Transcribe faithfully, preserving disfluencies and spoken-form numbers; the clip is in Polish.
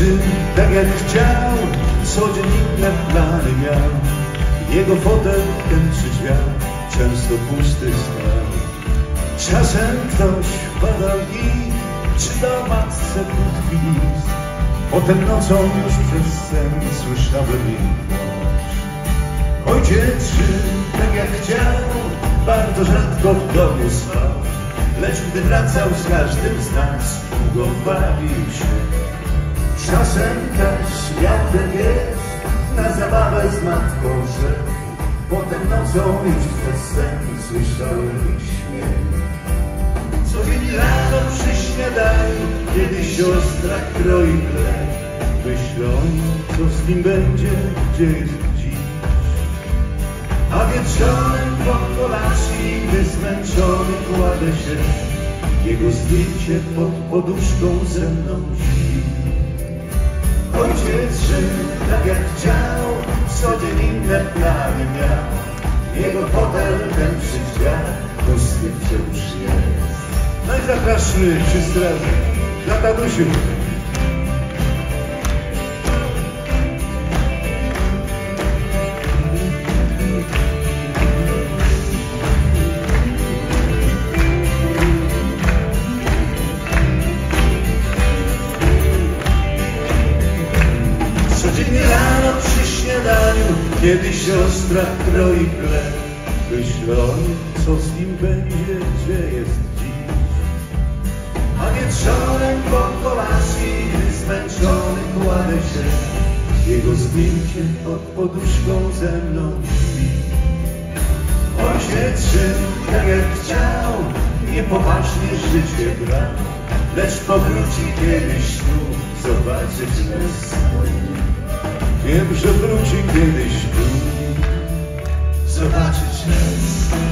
Syn tak jak chciał, codziennie plany miał. Jego fotel ten przy drzwiach często pusty stał. Czasem ktoś badał i czytał matce krótki list. Potem nocą już przez sen słyszałem ich głos. Ojciec żył tak jak chciał, bardzo rzadko w domu spał. Lecz gdy wracał z każdym z nas, długo bawił się. Czasem też miał ten jest, na zabawę z matką szedł. Potem nocą już przez sen słyszałem ich śmiech. Codziennie rano przy śniadaniu, kiedy siostra kroi chleb, myślą, co z nim będzie, gdzie jest dziś. A wieczorem po kolacji, gdy zmęczony kładę się, jego zdjęcie pod poduszką ze mną śpi. Ojciec żył tak jak chciał, co dzień inne plany miał. Jego fotel ten przy drzwiach pusty wciąż jest. No i zapraszmy przy straży dla tatusiu. Codziennie rano przy śniadaniu, kiedy siostra kroi chleb, myślą, co z nim będzie, gdzie jest dziś. A wieczorem po kolacji, gdy zmęczony kładę się, jego zdjęcie pod poduszką ze mną śpi. Ojciec żył tak jak chciał, niepoważnie życie brał, lecz powróci kiedyś tu zobaczyć nas. Wiem, że wróci kiedyś tu zobaczyć nas.